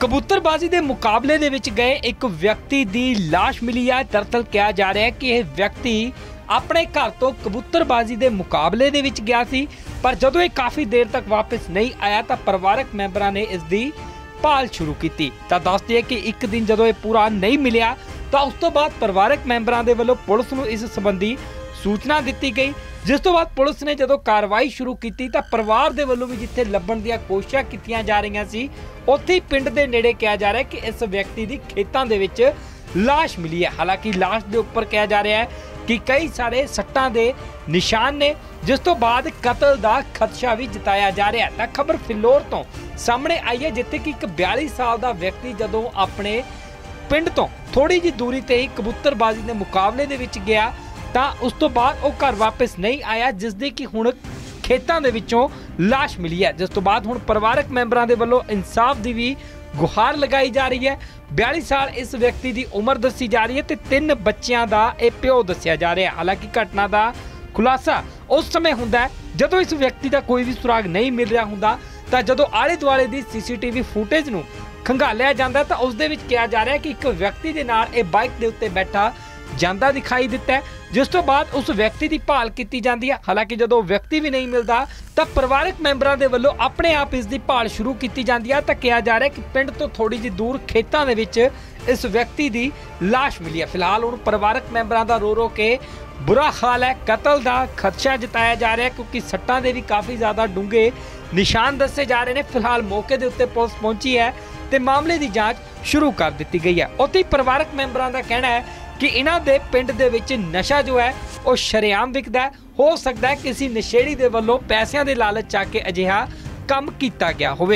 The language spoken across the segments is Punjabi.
कबूतरबाजी के मुकाबले दे विच गए एक व्यक्ति की लाश मिली है। दरअसल कहा जा रहा है कि यह व्यक्ति अपने घर तो कबूतरबाजी के मुकाबले दे विच गया सी, पर जदों ये काफ़ी देर तक वापस नहीं आया तो परिवारक मैंबरां ने इसकी भाल शुरू की। तो दस दिए कि एक दिन जदों ये पूरा नहीं मिलिया तो उस तो बाद परिवारक मैंबरां दे वल्लों पुलिस नूं इस संबंधी सूचना दी गई, जिस तो बाद पुलिस ने जदों कार्रवाई शुरू की तो परिवार के वल्लों भी जिथे लभण दी कोशिशां कीतियां जा रही सी, उत्थे पिंड के नेड़े कहा जा रहा है कि इस व्यक्ति की खेतों के विच लाश मिली है। हालांकि लाश के उपर कहा जा रहा है कि कई सारे सट्टां दे निशान ने, जिस तो बाद कतल का खदशा भी जताया जा रहा है। तो खबर फिलौर तो सामने आई है, जिथे कि एक 42 साल का व्यक्ति जदों अपने पिंड तो थोड़ी जी दूरी ते ही कबूतरबाजी के मुकाबले दे विच गया तो उस तो बाद वो घर वापस नहीं आया, जिसकी कि हुण खेतों के विचों लाश मिली है। जिस तो बाद हुण परिवारक मैंबरां दे वल्लों इंसाफ की भी गुहार लगाई जा रही है। 42 साल इस व्यक्ति की उम्र दसी जा रही है तो 3 बच्चों का यह प्यो दसिया जा रहा है। हालांकि घटना का खुलासा उस समय हुंदा है जदों इस व्यक्ति का कोई भी सुराग नहीं मिल रहा हुंदा, तो जदों आले दुआले की CCTV फुटेज नूं खंगालिया जाता तो उस दे विच कहा जा रहा है कि एक व्यक्ति के नाल ये बाइक के उत्ते बैठा जांदा दिखाई दिता है, जिस तो बाद उस व्यक्ति की भाल की जाती है। हालांकि जो व्यक्ति भी नहीं मिलता तो परिवारक मैंबरां दे वल्लों अपने आप इसकी भाल शुरू की जाती है। तो कहा जा रहा है कि पिंड तो थोड़ी जी दूर खेतों के विच इस व्यक्ति की लाश मिली है। फिलहाल हुण परिवारक मैंबरां दा रो रो के बुरा हाल है। कतल का खदशा जताया जा रहा है क्योंकि सट्टां दे भी काफ़ी ज़्यादा डूंघे निशान दसे जा रहे हैं। फिलहाल मौके के उत्ते पुलिस पहुंची है तो मामले की जांच शुरू कर दी गई है। उत्ते परिवारक मैंबरां का कहना है कि इन्हां दे पिंड दे विच नशा जो है वो शरेआम विकदा है। हो सकता है किसी नशेड़ी दे वल्लों पैसों के लालच चा के अजिहा काम किया गया होवे।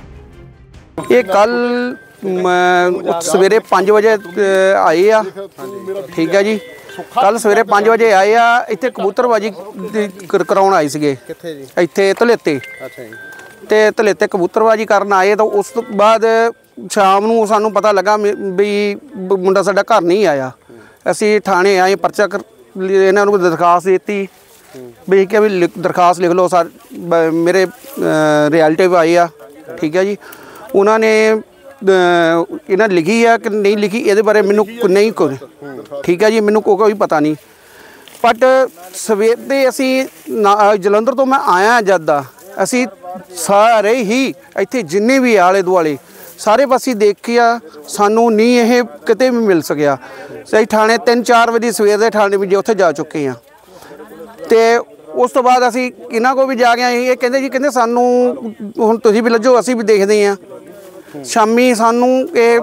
ये कल सवेरे 5 बजे आए आ, ठीक है जी। कल सवेरे 5 बजे आए आ, इत्थे कबूतरबाजी कराउण आए सीगे इत्थे धलेते ते धलेते कबूतरबाजी करन आए। तो उस तो बाद शाम नूं सानूं पता लगा भी मुंडा साडा घर नहीं आया। असीं थाणे आए, परचा इन्हां नूं दरखास्त देती भी कि भी दरखास्त लिख लो। मेरे रिलेटिव आए आ, ठीक है जी। उन्होंने इन्हें लिखी है कि नहीं लिखी ये बारे मैनू नहीं कोई, ठीक है जी, मैनू कोई पता नहीं। बट सवेरे असी जलंधर तो मैं आया जद असी सारे ही इत्थे जिन्ने भी आले दुआले सारे पासे देखिया, सानू नहीं ये किते भी मिल सकिया। सही थाने 3-4 बजे सवेर के थाने भी उत्थे जा चुके हैं। तो उस तो बाद असी इन्हां को भी जा गए। ये कहते जी कहते सानू हुण तुसीं भी लज्जो असी भी देखते हैं। शामी सानू ये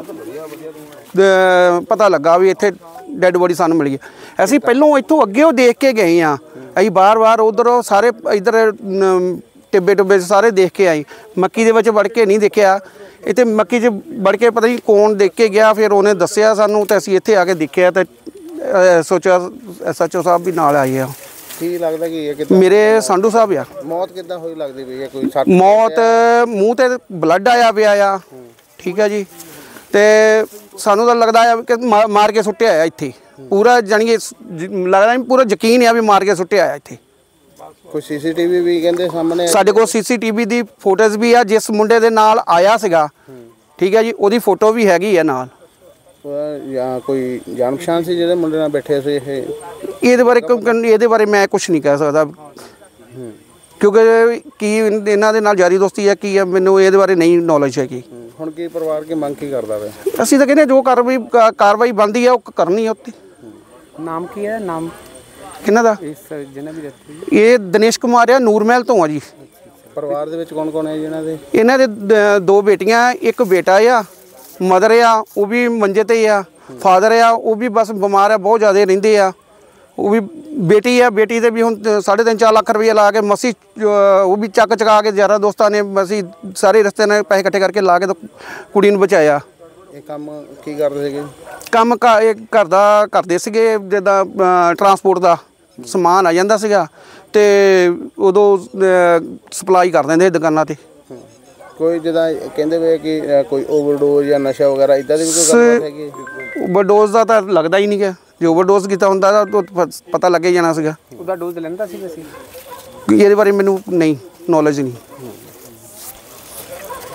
पता लगा भी इत्थे डैड बॉडी सानू मिली है। असी पहलों इत्थों अगे देख के गए हाँ, असीं बार उधर सारे इधर टिब्बे टुब्बे सारे देख के आई। मक्की दे विच वड़ के नहीं देखिया, इत्थे मक्की च वड़ के पता नहीं कौन देख के गया, फिर उन्हें दस्सिया सानू तो असीं इत्थे आके देखिया तो सोचा SHO साहब भी नाल आए आ। की लगदा कि मेरे संधू साहब आ। मौत किद्दां होई लगदी पई है? कोई मौत मूँह ते ब्लड आया पिया आ, ठीक है जी। तो सानू तो लगता है कि मार के सुट्टिया है इत्थे पूरा, जानी लगता नहीं पूरा यकीन है भी मार के सुट्टिया है इत्थे। कोई CCTV भी कहते सामने साडे कोल CCTV दी फोटोज भी आ, जिस मुंडे दे नाल आया सीगा, ठीक है जी, ओदी फोटो भी हैगी है नाल। या कोई जान पछाण सी जिहदे मुंडे नाल बैठे सी? ये बारे मैं कुछ नहीं कह सकता क्योंकि की इन्हां दे नाल यारी दोस्ती है की है, मैनू ये बारे नहीं नॉलेज हैगी। हुण की परिवार की मंग की करदा वे? असीं तां कहने जो कार्रवाई बनदी है वो करनी है उत्ते। नाम की है? नाम किन्ना दा? ये दिनेश कुमार है, नूरमहल तो आ जी। परिवार दे विच कौन कौन है जिन्हां दे? इन्हां दे 2 बेटियां, एक बेटा आ, मदर आ वो भी मंजे ते आ, फादर आ वो भी बस बीमार है, बहुत ज़्यादा रहिंदे आ। वो भी बेटी है, बेटी ते भी हुण 3.5-4 लाख रुपये ला के मसी वो भी चका के यारां दोस्तां ने मसी सारे रिश्ते ने पैसे इकट्ठे करके ला के तो कुड़ी नूं बचाया। ਇਹ ਕੰਮ ਕੀ ਕਰਦੇ ਸੀਗੇ? ਕੰਮ ਘਰ ਦਾ ਕਰਦੇ ਸੀਗੇ, ਜਿੱਦਾਂ ਟਰਾਂਸਪੋਰਟ ਦਾ ਸਮਾਨ ਆ ਜਾਂਦਾ ਸੀਗਾ ਤੇ ਉਦੋਂ ਸਪਲਾਈ ਕਰ ਦਿੰਦੇ ਦੁਕਾਨਾਂ ਤੇ। ਕੋਈ ਜਿੱਦਾਂ ਕਹਿੰਦੇ ਵੇ ਕਿ ਕੋਈ ਓਵਰਡੋਜ਼ ਜਾਂ ਨਸ਼ਾ ਵਗੈਰਾ ਇਦਾਂ ਦੀ ਵੀ ਕੋਈ ਗੱਲਬਾਤ ਹੈਗੀ? ਓਵਰਡੋਜ਼ ਦਾ ਤਾਂ ਲੱਗਦਾ ਹੀ ਨਹੀਂ ਗਾ, ਜੇ ਓਵਰਡੋਜ਼ ਕੀਤਾ ਹੁੰਦਾ ਤਾਂ ਪਤਾ ਲੱਗੇ ਜਾਣਾ ਸੀਗਾ। ਉਹਦਾ ਡੋਜ਼ ਲੈਂਦਾ ਸੀ ਅਸੀਂ? ਇਹਦੇ ਬਾਰੇ ਮੈਨੂੰ ਨਹੀਂ ਨੌਲੇਜ ਨਹੀਂ।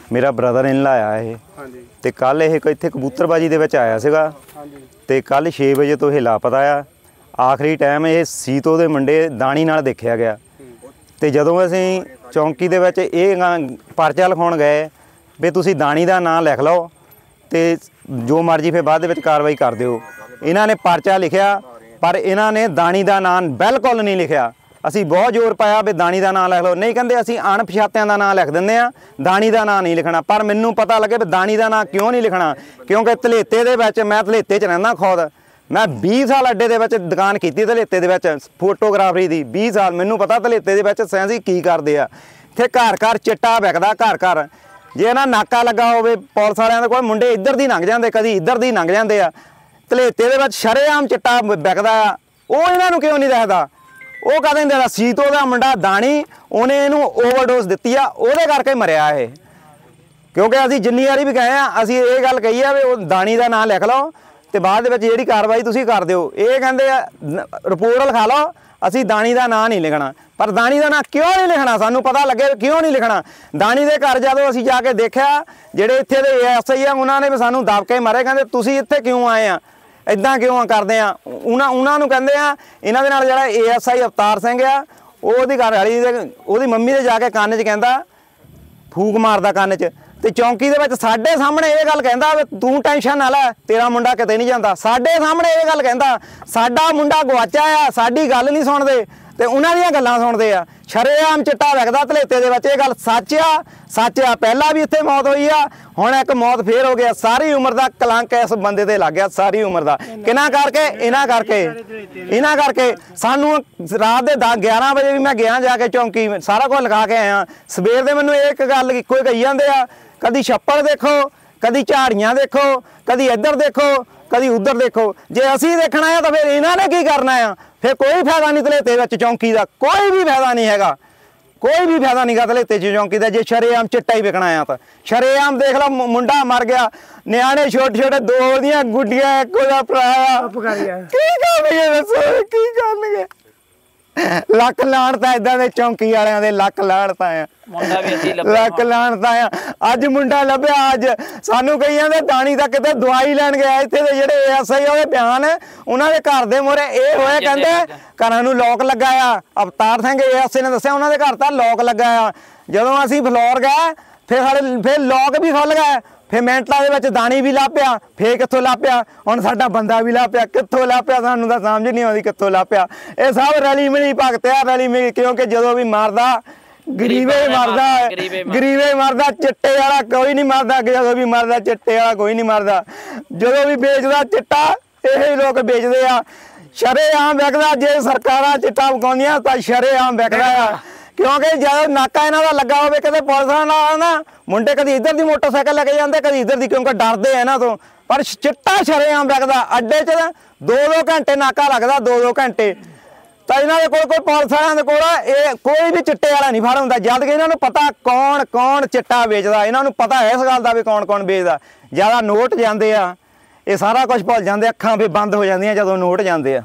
ਮੇਰਾ ਬ੍ਰਦਰ ਇਨ ਲਾ ਆਇਆ ਇਹ। ਹਾਂਜੀ ਤੇ ਕੱਲ ਇਹ ਇੱਥੇ ਕਬੂਤਰਬਾਜੀ ਦੇ ਵਿੱਚ ਆਇਆ ਸੀਗਾ ਹਾਂਜੀ ਤੇ ਕੱਲ 6 ਵਜੇ ਤੋਂ ਇਹ ਲਾਪਤਾ ਆ। ਆਖਰੀ ਟਾਈਮ ਇਹ ਸੀਤੋ ਦੇ ਮੁੰਡੇ ਦਾਣੀ ਨਾਲ ਦੇਖਿਆ ਗਿਆ ਤੇ ਜਦੋਂ ਅਸੀਂ ਚੌਂਕੀ ਦੇ ਵਿੱਚ ਇਹ ਪਰਚਾ ਲਿਖਾਉਣ ਗਏ ਵੀ ਤੁਸੀਂ ਦਾਣੀ ਦਾ ਨਾਂ ਲਿਖ ਲਓ ਤੇ ਜੋ ਮਰਜ਼ੀ ਫਿਰ ਬਾਅਦ ਦੇ ਵਿੱਚ ਕਾਰਵਾਈ ਕਰ ਦਿਓ। ਇਹਨਾਂ ਨੇ ਪਰਚਾ ਲਿਖਿਆ ਪਰ ਇਹਨਾਂ ਨੇ ਦਾਣੀ ਦਾ ਨਾਂ ਬਿਲਕੁਲ ਨਹੀਂ ਲਿਖਿਆ। ਅਸੀਂ ਬਹੁਤ ਜ਼ੋਰ ਪਾਇਆ ਵੀ ਦਾਣੀ ਦਾ ਨਾਂ ਲਿਖ ਲਓ, ਨਹੀਂ ਕਹਿੰਦੇ ਅਸੀਂ ਅਣਪਛਾਤਿਆਂ ਦਾ ਨਾਂ ਲਿਖ ਦਿੰਦੇ ਆ, ਦਾਣੀ ਦਾ ਨਾਂ ਨਹੀਂ ਲਿਖਣਾ। ਪਰ ਮੈਨੂੰ ਪਤਾ ਲੱਗੇ ਵੀ ਦਾਣੀ ਦਾ ਨਾਂ ਕਿਉਂ ਨਹੀਂ ਲਿਖਣਾ, ਕਿਉਂਕਿ ਧਲੇਤੇ ਦੇ ਵਿੱਚ ਮੈਂ ਧਲੇਤੇ 'ਚ ਰਹਿੰਦਾ ਖੁਦ। ਮੈਂ 20 ਸਾਲ ਅੱਡੇ ਦੇ ਵਿੱਚ ਦੁਕਾਨ ਕੀਤੀ ਧਲੇਤੇ ਦੇ ਵਿੱਚ ਫੋਟੋਗ੍ਰਾਫਰੀ ਦੀ 20 ਸਾਲ। ਮੈਨੂੰ ਪਤਾ ਧਲੇਤੇ ਦੇ ਵਿੱਚ ਸੈਂਸੀ ਕੀ ਕਰਦੇ ਆ। ਇੱਥੇ ਘਰ ਘਰ ਚਿੱਟਾ ਵਿਕਦਾ, ਘਰ ਘਰ। ਜੇ ਨਾ ਨਾਕਾ ਲੱਗਾ ਹੋਵੇ ਪੁਲਿਸ ਵਾਲਿਆਂ ਦੇ ਕੋਲ, ਮੁੰਡੇ ਇੱਧਰ ਦੀ ਲੰਘ ਜਾਂਦੇ, ਕਦੀ ਇੱਧਰ ਦੀ ਲੰਘ ਜਾਂਦੇ ਆ। ਧਲੇਤੇ ਦੇ ਵਿੱਚ ਸ਼ਰੇਆਮ ਚਿੱਟਾ ਵਿਕਦਾ ਆ, ਉਹ ਇਹਨਾਂ ਨੂੰ ਕਿਉਂ ਨਹੀਂ ਦੱਸਦਾ? ਉਹ ਕਹਿੰਦੇ ਨੇ ਸੀਤੋ ਦਾ ਮੁੰਡਾ ਦਾਣੀ, ਉਹਨੇ ਇਹਨੂੰ ਓਵਰਡੋਜ਼ ਦਿੱਤੀ ਆ, ਉਹਦੇ ਕਰਕੇ ਮਰਿਆ ਇਹ। ਕਿਉਂਕਿ ਅਸੀਂ ਜਿੰਨੀ ਵਾਰੀ ਵੀ ਗਏ ਆ, ਅਸੀਂ ਇਹ ਗੱਲ ਕਹੀ ਆ ਵੀ ਉਹ ਦਾਣੀ ਦਾ ਨਾਂ ਲਿਖ ਲਓ ਤੇ ਬਾਅਦ ਦੇ ਵਿੱਚ ਜਿਹੜੀ ਕਾਰਵਾਈ ਤੁਸੀਂ ਕਰ ਦਿਓ। ਇਹ ਕਹਿੰਦੇ ਆ ਰਿਪੋਰਟ ਲਿਖਾ ਲਓ, ਅਸੀਂ ਦਾਣੀ ਦਾ ਨਾਂ ਨਹੀਂ ਲਿਖਣਾ। ਪਰ ਦਾਣੀ ਦਾ ਨਾਂ ਕਿਉਂ ਨਹੀਂ ਲਿਖਣਾ? ਸਾਨੂੰ ਪਤਾ ਲੱਗੇ ਕਿਉਂ ਨਹੀਂ ਲਿਖਣਾ। ਦਾਣੀ ਦੇ ਘਰ ਜਦੋਂ ਅਸੀਂ ਜਾ ਕੇ ਦੇਖਿਆ, ਜਿਹੜੇ ਇੱਥੇ ਦੇ ਐਸਆਈ ਆ ਉਹਨਾਂ ਨੇ ਵੀ ਸਾਨੂੰ ਦਬ ਕੇ ਮਾਰੇ। ਕਹਿੰਦੇ ਤੁਸੀਂ ਇੱਥੇ ਕਿਉਂ ਆਏ ਆ, ਇੱਦਾਂ ਕਿਉਂ ਕਰਦੇ ਆ? ਉਹਨਾਂ ਨੂੰ ਕਹਿੰਦੇ ਆ, ਇਹਨਾਂ ਦੇ ਨਾਲ ਜਿਹੜਾ ਏਐਸਆਈ ਅਵਤਾਰ ਸਿੰਘ ਆ, ਉਹਦੀ ਘਰ ਵਾਲੀ ਦੇ ਉਹਦੀ ਮੰਮੀ ਦੇ ਜਾ ਕੇ ਕੰਨ 'ਚ ਕਹਿੰਦਾ, ਫੂਕ ਮਾਰਦਾ ਕੰਨ 'ਚ। ਤੇ ਚੌਂਕੀ ਦੇ ਵਿੱਚ ਸਾਡੇ ਸਾਹਮਣੇ ਇਹ ਗੱਲ ਕਹਿੰਦਾ ਵੀ ਤੂੰ ਟੈਨਸ਼ਨ ਨਾ ਲੈ, ਤੇਰਾ ਮੁੰਡਾ ਕਿਤੇ ਨਹੀਂ ਜਾਂਦਾ। ਸਾਡੇ ਸਾਹਮਣੇ ਇਹ ਗੱਲ ਕਹਿੰਦਾ, ਸਾਡਾ ਮੁੰਡਾ ਗਵਾਚਾ ਆ, ਸਾਡੀ ਗੱਲ ਨਹੀਂ ਸੁਣਦੇ ਤੇ ਉਹਨਾਂ ਦੀਆਂ ਗੱਲਾਂ ਸੁਣਦੇ ਆ। ਸ਼ਰੇਆਮ ਚਿੱਟਾ ਵਿਕਦਾ ਧਲੇਤੇ ਦੇ ਵਿੱਚ। ਇਹ ਗੱਲ ਸੱਚ ਆ, ਸੱਚ ਆ। ਪਹਿਲਾਂ ਵੀ ਇੱਥੇ ਮੌਤ ਹੋਈ ਆ, ਹੁਣ ਇੱਕ ਮੌਤ ਫੇਰ ਹੋ ਗਿਆ। ਸਾਰੀ ਉਮਰ ਦਾ ਕਲੰਕ ਇਸ ਬੰਦੇ ਤੇ ਲੱਗ ਗਿਆ, ਸਾਰੀ ਉਮਰ ਦਾ। ਕਿਹਨਾਂ ਕਰਕੇ? ਇਹਨਾਂ ਕਰਕੇ ਸਾਨੂੰ ਰਾਤ ਦੇ 11 ਵਜੇ ਵੀ ਮੈਂ ਗਿਆ ਜਾ ਕੇ ਚੌਂਕੀ, ਸਾਰਾ ਕੁਝ ਲਿਖਾ ਕੇ ਆਇਆ। ਸਵੇਰ ਦੇ ਮੈਨੂੰ ਇੱਕ ਗੱਲ ਇੱਕੋ ਹੀ ਕਹੀ ਜਾਂਦੇ ਆ, ਕਦੀ ਛੱਪੜ ਦੇਖੋ, ਕਦੀ ਝਾੜੀਆਂ ਦੇਖੋ, ਕਦੀ ਇੱਧਰ ਦੇਖੋ, ਕਦੀ ਉੱਧਰ ਦੇਖੋ। ਜੇ ਅਸੀਂ ਦੇਖਣਾ ਆ ਤਾਂ ਫਿਰ ਇਹਨਾਂ ਨੇ ਕੀ ਕਰਨਾ ਆ? ਫਿਰ ਕੋਈ ਫਾਇਦਾ ਨਹੀਂ ਧਲੇਤੇ ਵਿੱਚ ਚੌਂਕੀ ਦਾ, ਕੋਈ ਵੀ ਫਾਇਦਾ ਨਹੀਂ ਹੈਗਾ, ਕੋਈ ਵੀ ਫਾਇਦਾ ਨਹੀਂ ਗਾ ਧਲੇਤੇ 'ਚ ਚੌਂਕੀ ਦਾ। ਜੇ ਸ਼ਰੇਆਮ ਚਿੱਟਾ ਹੀ ਵਿਕਣਾ ਆ ਤਾਂ ਸ਼ਰੇਆਮ ਦੇਖ ਲਓ, ਮੁੰਡਾ ਮਰ ਗਿਆ, ਨਿਆਣੇ ਛੋਟੇ ਛੋਟੇ, 2 ਦੀਆਂ ਗੁੱਡੀਆਂ, ਇੱਕੋ ਦਾ ਭਰਾ ਆ। ਕੀ ਕਰਨਗੇ ਦੱਸੋ, ਕੀ ਕਰਨਗੇ? ਲੱਖ ਲਾਹਣਤਾਂ ਏਦਾਂ ਦੇ ਚੌਂਕੀ ਵਾਲਿਆਂ ਦੇ, ਲੱਖ ਲਾਹਣਤਾਂ ਆ। ਮੁੰਡਾ ਵੀ ਅਸੀਂ ਲੱਭਿਆ, ਲੱਖ ਲਾਹਣਤਾਂ ਆ। ਅੱਜ ਮੁੰਡਾ ਲੱਭਿਆ, ਅੱਜ ਸਾਨੂੰ ਕਹੀ ਜਾਂਦੇ ਦਾਣੀ ਦਾ ਕਿਤੇ ਦਵਾਈ ਲੈਣ ਗਿਆ। ਇੱਥੇ ਦੇ ਜਿਹੜੇ ਐਸਆਈ ਉਹਦੇ ਬਿਆਨ, ਉਹਨਾਂ ਦੇ ਘਰ ਦੇ ਮੂਹਰੇ ਇਹ ਹੋਇਆ, ਕਹਿੰਦੇ ਘਰਾਂ ਨੂੰ ਲੋਕ ਲੱਗਾ ਆ। ਅਵਤਾਰ ਸਿੰਘ ਐਸਆਈ ਨੇ ਦੱਸਿਆ ਉਹਨਾਂ ਦੇ ਘਰ ਤਾਂ ਲੋਕ ਲੱਗਾ ਆ। ਜਦੋਂ ਅਸੀਂ ਫਲੋਰ ਗਏ ਫਿਰ ਲੋਕ ਵੀ ਖੁੱਲ ਗਏ। ਫਿਰ ਮਿੰਟਾਂ ਦੇ ਵਿੱਚ ਦਾਣੀ ਵੀ ਲੱਭਿਆ, ਫਿਰ ਕਿੱਥੋਂ ਲੱਭਿਆ? ਹੁਣ ਸਾਡਾ ਬੰਦਾ ਵੀ ਲੱਭਿਆ, ਕਿੱਥੋਂ ਲੱਭਿਆ ਸਾਨੂੰ ਤਾਂ ਸਮਝ ਨਹੀਂ ਆਉਂਦੀ ਕਿੱਥੋਂ ਲੱਭਿਆ। ਇਹ ਸਭ ਰਲੀ ਮਿਲੀ ਭਗਤ ਆ, ਰਲੀ ਮਿਲੀ। ਕਿਉਂਕਿ ਜਦੋਂ ਵੀ ਮਾਰਦਾ ਗਰੀਬੇ ਮਰਦਾ, ਗਰੀਬੇ ਮਰਦਾ, ਚਿੱਟੇ ਵਾਲਾ ਕੋਈ ਨਹੀਂ ਮਰਦਾ। ਜਦੋਂ ਵੀ ਮਰਦਾ ਚਿੱਟੇ ਵਾਲਾ ਕੋਈ ਨਹੀਂ ਮਰਦਾ। ਜਦੋਂ ਵੀ ਵੇਚਦਾ ਚਿੱਟਾ ਇਹ ਲੋਕ ਵੇਚਦੇ ਆ। ਸ਼ਰੇਆਮ ਵਿਕਦਾ। ਜੇ ਸਰਕਾਰਾਂ ਚਿੱਟਾ ਵਿਕਾਉਂਦੀਆਂ ਤਾਂ ਸ਼ਰੇਆਮ ਵਿਕਦਾ ਆ। ਕਿਉਂਕਿ ਜਦੋਂ ਨਾਕਾ ਇਹਨਾਂ ਦਾ ਲੱਗਾ ਹੋਵੇ, ਕਿਤੇ ਪੁਲਿਸ ਨਾਲ ਨਾ, ਮੁੰਡੇ ਕਦੀ ਇੱਧਰ ਦੀ ਮੋਟਰਸਾਈਕਲ ਲੈ ਕੇ ਜਾਂਦੇ, ਕਦੀ ਇੱਧਰ ਦੀ, ਕਿਉਂਕਿ ਡਰਦੇ ਆ ਇਹਨਾਂ ਤੋਂ। ਪਰ ਚਿੱਟਾ ਸ਼ਰੇਆਮ ਵਿਕਦਾ। ਅੱਡੇ 'ਚ 2-2 ਘੰਟੇ ਨਾਕਾ ਲੱਗਦਾ, 2-2 ਘੰਟੇ। ਤਾਂ ਇਹਨਾਂ ਦੇ ਕੋਲ, ਕੋਈ ਪੁਲਿਸ ਵਾਲਿਆਂ ਦੇ ਕੋਲ ਇਹ ਕੋਈ ਵੀ ਚਿੱਟੇ ਵਾਲਾ ਨਹੀਂ ਫੜ ਹੁੰਦਾ। ਜਦ ਕਿ ਇਹਨਾਂ ਨੂੰ ਪਤਾ ਕੌਣ ਚਿੱਟਾ ਵੇਚਦਾ। ਇਹਨਾਂ ਨੂੰ ਪਤਾ ਇਸ ਗੱਲ ਦਾ ਵੀ ਕੌਣ ਵੇਚਦਾ। ਜ਼ਿਆਦਾ ਨੋਟ ਜਾਂਦੇ ਆ, ਇਹ ਸਾਰਾ ਕੁਝ ਭੁੱਲ ਜਾਂਦੇ। ਅੱਖਾਂ ਵੀ ਬੰਦ ਹੋ ਜਾਂਦੀਆਂ ਜਦੋਂ ਨੋਟ ਜਾਂਦੇ ਆ।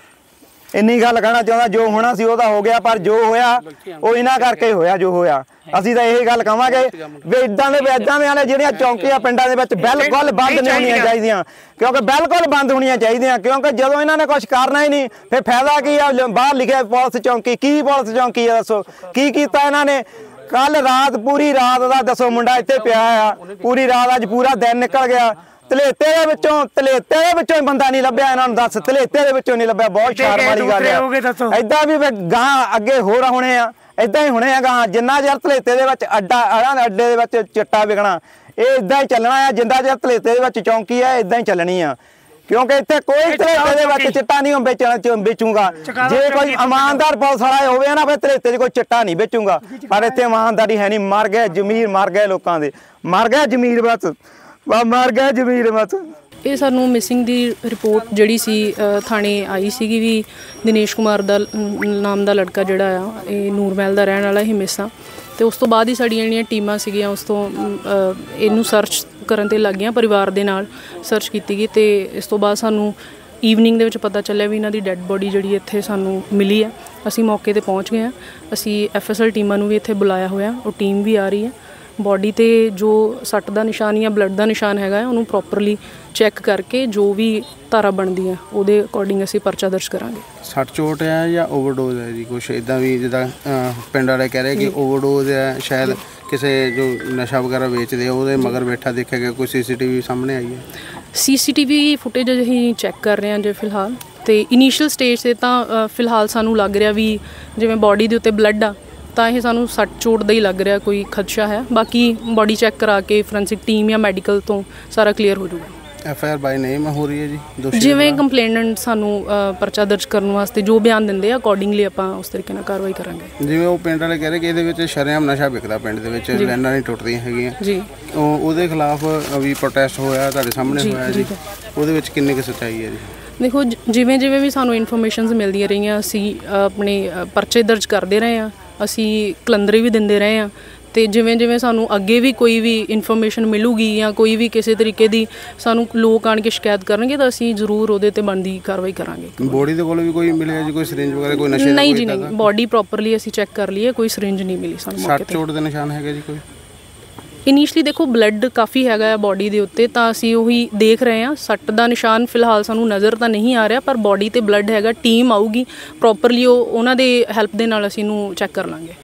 ਇੰਨੀ ਗੱਲ ਕਹਿਣਾ ਚਾਹੁੰਦਾ, ਜੋ ਹੋਣਾ ਸੀ ਉਹ ਤਾਂ ਹੋ ਗਿਆ, ਪਰ ਜੋ ਹੋਇਆ ਉਹ ਇਹਨਾਂ ਕਰਕੇ ਹੋਇਆ ਜੋ ਹੋਇਆ। ਅਸੀਂ ਤਾਂ ਇਹ ਗੱਲ ਕਹਾਂਗੇ ਵੀ ਇੱਦਾਂ ਦੇ ਵਾਲੇ ਜਿਹੜੀਆਂ ਚੌਂਕੀਆਂ ਪਿੰਡਾਂ ਦੇ ਵਿੱਚ ਬਿਲਕੁਲ ਬੰਦ ਨਹੀਂ ਹੋਣੀਆਂ ਚਾਹੀਦੀਆਂ। ਕਿਉਂਕਿ ਬਿਲਕੁਲ ਬੰਦ ਹੋਣੀਆਂ ਚਾਹੀਦੀਆਂ। ਕਿਉਂਕਿ ਜਦੋਂ ਇਹਨਾਂ ਨੇ ਕੁਝ ਕਰਨਾ ਹੀ ਨਹੀਂ, ਫਿਰ ਫਾਇਦਾ ਕੀ ਆ? ਬਾਹਰ ਲਿਖਿਆ ਪੁਲਿਸ ਚੌਂਕੀ, ਕੀ ਪੁਲਿਸ ਚੌਂਕੀ ਆ? ਦੱਸੋ ਕੀ ਕੀਤਾ ਇਹਨਾਂ ਨੇ? ਕੱਲ ਰਾਤ, ਪੂਰੀ ਰਾਤ ਦਾ ਦੱਸੋ ਮੁੰਡਾ ਇੱਥੇ ਪਿਆ ਆ, ਪੂਰੀ ਰਾਤ। ਅੱਜ ਪੂਰਾ ਦਿਨ ਨਿਕਲ ਗਿਆ। ਧਲੇਤੇ ਦੇ ਵਿੱਚੋਂ ਹੀ ਬੰਦਾ ਨਹੀਂ ਲੱਭਿਆ। ਇਹਨਾਂ ਨੂੰ ਦੱਸ, ਧਲੇਤੇ ਦੇ ਵਿੱਚੋਂ ਨਹੀਂ ਲੱਭਿਆ। ਬਹੁਤ ਸ਼ਰਮ ਵਾਲੀ ਗੱਲ ਹੈ। ਏਦਾਂ ਵੀ ਗਾਂ ਅੱਗੇ ਹੋਰ ਹੋਣੇ ਆ, ਏਦਾਂ ਹੀ ਹੋਣੇ ਆ ਗਾਂ। ਜਿੰਨਾ ਚਿਰ ਧਲੇਤੇ ਦੇ ਵਿੱਚ ਅੱਡੇ ਦੇ ਵਿੱਚ ਚਿੱਟਾ ਵਿਕਣਾ, ਇਹ ਏਦਾਂ ਹੀ ਚੱਲਣਾ ਆ। ਜਿੰਨਾ ਚਿਰ ਧਲੇਤੇ ਦੇ ਵਿੱਚ ਚੌਂਕੀ ਆ, ਏਦਾਂ ਹੀ ਚੱਲਣੀ ਆ। ਕਿਉਂਕਿ ਇੱਥੇ ਕੋਈ ਧਲੇਤੇ ਦੇ ਵਿੱਚ ਚਿੱਟਾ ਨਹੀਂ ਵੇਚੂਗਾ। ਜੇ ਕੋਈ ਇਮਾਨਦਾਰ ਪੁਲਿਸ ਵਾਲਾ ਹੋਵੇ ਨਾ, ਫਿਰ ਧਲੇਤੇ 'ਚ ਕੋਈ ਚਿੱਟਾ ਨਹੀਂ ਵੇਚੂਗਾ। ਪਰ ਇੱਥੇ ਇਮਾਨਦਾਰੀ ਹੈ ਨਹੀਂ। ਮਰ ਗਏ ਜ਼ਮੀਰ, ਮਰ ਗਏ ਲੋਕਾਂ ਦੇ, ਮਰ ਗਿਆ ਜ਼ਮੀਰ, ਬਸ ਮਰ ਗਿਆ ਜ਼ਮੀਰ ਬਸ। ਇਹ ਸਾਨੂੰ ਮਿਸਿੰਗ ਦੀ ਰਿਪੋਰਟ ਜਿਹੜੀ ਸੀ ਥਾਣੇ ਆਈ ਸੀਗੀ ਵੀ ਦਿਨੇਸ਼ ਕੁਮਾਰ ਦਾ ਨਾਮ ਦਾ ਲੜਕਾ ਜਿਹੜਾ ਆ, ਇਹ ਨੂਰਮਹਿਲ ਦਾ ਰਹਿਣ ਵਾਲਾ ਹੀ ਮਿਸ ਆ। ਤੇ ਉਸ ਤੋਂ ਬਾਅਦ ਹੀ ਸਾਡੀਆਂ ਜਿਹੜੀਆਂ ਟੀਮਾਂ ਸੀਗੀਆਂ ਉਸ ਤੋਂ ਇਹਨੂੰ ਸਰਚ ਕਰਨ 'ਤੇ ਲੱਗ ਗਈਆਂ। ਪਰਿਵਾਰ ਦੇ ਨਾਲ ਸਰਚ ਕੀਤੀ ਗਈ ਤੇ ਇਸ ਤੋਂ ਬਾਅਦ ਸਾਨੂੰ ਈਵਨਿੰਗ ਦੇ ਵਿੱਚ ਪਤਾ ਚੱਲਿਆ ਵੀ ਇਹਨਾਂ ਦੀ ਡੈੱਡ ਬੋਡੀ ਜਿਹੜੀ ਇੱਥੇ ਸਾਨੂੰ ਮਿਲੀ ਆ। ਅਸੀਂ ਮੌਕੇ 'ਤੇ ਪਹੁੰਚ ਗਏ ਹਾਂ। ਅਸੀਂ FSL ਟੀਮਾਂ ਨੂੰ ਵੀ ਇੱਥੇ ਬੁਲਾਇਆ ਹੋਇਆ, ਉਹ ਟੀਮ ਵੀ ਆ ਰਹੀ ਹੈ। ਬੋਡੀ ਤੇ ਜੋ ਸੱਟ ਦਾ ਨਿਸ਼ਾਨ ਜਾਂ ਬਲੱਡ ਦਾ ਨਿਸ਼ਾਨ ਹੈਗਾ ਉਹਨੂੰ ਪ੍ਰੋਪਰਲੀ ਚੈੱਕ ਕਰਕੇ ਜੋ ਵੀ ਧਾਰਾ ਬਣਦੀ ਹੈ ਉਹਦੇ ਅਕੋਰਡਿੰਗ ਅਸੀਂ ਪਰਚਾ ਦਰਜ ਕਰਾਂਗੇ। ਸੱਟ ਚੋਟ ਹੈ ਜਾਂ ਓਵਰਡੋਜ਼ ਹੈ ਜੀ? ਕੁਛ ਇਦਾਂ ਵੀ ਜਿੱਦਾਂ ਪਿੰਡ ਵਾਲੇ ਕਹਿ ਰਹੇ ਕਿ ਓਵਰਡੋਜ਼ ਹੈ, ਸ਼ਾਇਦ ਕਿਸੇ ਜੋ ਨਸ਼ਾ ਵਗੈਰਾ ਵੇਚਦੇ ਆ ਉਹਦੇ ਮਗਰ ਬੈਠਾ ਦੇਖਿਆ ਗਿਆ। ਕੋਈ CCTV ਸਾਹਮਣੇ ਆਈ ਹੈ? CCTV ਫੁਟੇਜ ਅਸੀਂ ਚੈੱਕ ਕਰ ਰਹੇ ਹਾਂ ਜੇ ਫਿਲਹਾਲ, ਤੇ ਇਨੀਸ਼ੀਅਲ ਸਟੇਜ 'ਤੇ ਤਾਂ ਫਿਲਹਾਲ ਸਾਨੂੰ ਲੱਗ ਰਿਹਾ ਵੀ ਜਿਵੇਂ ਬੋਡੀ ਦੇ ਉੱਤੇ ਬਲੱਡ ਆ ਤਾਂ ਇਹ ਸਾਨੂੰ ਸੱਟ ਚੋਟ ਦਾ ਹੀ ਲੱਗ ਰਿਹਾ, ਕੋਈ ਖਦਸ਼ਾ ਹੈ। ਬਾਕੀ ਬੋਡੀ ਚੈੱਕ ਕਰਾ ਕੇ ਫੋਰੈਂਸਿਕ ਟੀਮ ਜਾਂ ਮੈਡੀਕਲ ਤੋਂ ਸਾਰਾ ਕਲੀਅਰ ਹੋ ਜਾਊਗਾ। FIR ਬਾਈ ਨੇਮ ਹੋ ਰਹੀ ਹੈ ਜੀ ਦੋਸ਼ੀ? ਜਿਵੇਂ ਕੰਪਲੇਨੈਂਟ ਸਾਨੂੰ ਪਰਚਾ ਦਰਜ ਕਰਨ ਵਾਸਤੇ ਜੋ ਬਿਆਨ ਦਿੰਦੇ ਆ ਅਕੋਰਡਿੰਗਲੀ ਆਪਾਂ ਉਸ ਤਰੀਕੇ ਨਾਲ ਕਾਰਵਾਈ ਕਰਾਂਗੇ। ਜਿਵੇਂ ਉਹ ਪਿੰਡ ਵਾਲੇ ਕਹਿ ਰਹੇ ਕਿ ਇਹਦੇ ਵਿੱਚ ਸ਼ਰੇਆਮ ਨਸ਼ਾ ਵਿਕਦਾ ਪਿੰਡ ਦੇ ਵਿੱਚ, ਲਾਈਨਾਂ ਨਹੀਂ ਟੁੱਟਦੀਆਂ ਹੈਗੀਆਂ ਜੀ, ਉਹਦੇ ਖਿਲਾਫ ਵੀ ਪ੍ਰੋਟੈਸਟ ਹੋਇਆ, ਤੁਹਾਡੇ ਸਾਹਮਣੇ ਹੋਇਆ ਜੀ, ਉਹਦੇ ਵਿੱਚ ਕਿੰਨੀ ਕੁ ਸੱਚਾਈ ਹੈ ਜੀ? ਦੇਖੋ ਜਿਵੇਂ ਵੀ ਸਾਨੂੰ ਇਨਫੋਰਮੇਸ਼ਨਸ ਮਿਲਦੀਆਂ ਰਹੀਆਂ ਅਸੀਂ ਆਪਣੇ ਪਰਚੇ ਦਰਜ ਕਰਦੇ ਰਹੇ ਹਾਂ, ਅਸੀਂ ਕਲੰਦਰੇ ਵੀ ਦਿੰਦੇ ਰਹੇ ਹਾਂ, ਤੇ ਜਿਵੇਂ ਸਾਨੂੰ ਅੱਗੇ ਵੀ ਕੋਈ ਵੀ ਇਨਫੋਰਮੇਸ਼ਨ ਮਿਲੂਗੀ ਜਾਂ ਕੋਈ ਵੀ ਕਿਸੇ ਤਰੀਕੇ ਦੀ ਸਾਨੂੰ ਲੋਕ ਆਣ ਕੇ ਸ਼ਿਕਾਇਤ ਕਰਨਗੇ ਤਾਂ ਅਸੀਂ ਜ਼ਰੂਰ ਉਹਦੇ ਤੇ ਬਣਦੀ ਕਾਰਵਾਈ ਕਰਾਂਗੇ। ਬੋਡੀ ਦੇ ਕੋਲ ਵੀ ਕੋਈ ਮਿਲਿਆ ਜੀ, ਕੋਈ ਸਿਰਿੰਜ ਵਗੈਰਾ, ਕੋਈ ਨਸ਼ੇ ਦਾ? ਨਹੀਂ ਜੀ ਨਹੀਂ, ਬੋਡੀ ਪ੍ਰੋਪਰਲੀ ਅਸੀਂ ਚੈੱਕ ਕਰ ਲਈ ਹੈ, ਕੋਈ ਸਿਰਿੰਜ ਨਹੀਂ ਮਿਲੀ ਸਾਨੂੰ ਮੌਕੇ ਤੇ। ਸੱਟ ਚੋਟ ਦੇ ਨਿਸ਼ਾਨ ਹੈਗੇ ਜੀ ਕੋਈ? ਇਨੀਸ਼ੀਅਲੀ ਦੇਖੋ ਬਲੱਡ ਕਾਫੀ ਹੈਗਾ ਬੋਡੀ ਦੇ ਉੱਤੇ, ਤਾਂ ਅਸੀਂ ਉਹੀ ਦੇਖ ਰਹੇ ਹਾਂ। ਸੱਟ ਦਾ ਨਿਸ਼ਾਨ ਫਿਲਹਾਲ ਸਾਨੂੰ ਨਜ਼ਰ ਤਾਂ ਨਹੀਂ ਆ ਰਿਹਾ, ਪਰ ਬੋਡੀ ਤੇ ਬਲੱਡ ਹੈਗਾ। ਟੀਮ ਆਊਗੀ ਪ੍ਰੋਪਰਲੀ, ਉਹਨਾਂ ਦੇ ਹੈਲਪ ਦੇ ਨਾਲ ਅਸੀਂ ਇਹਨੂੰ ਚੈੱਕ ਕਰ ਲਾਂਗੇ।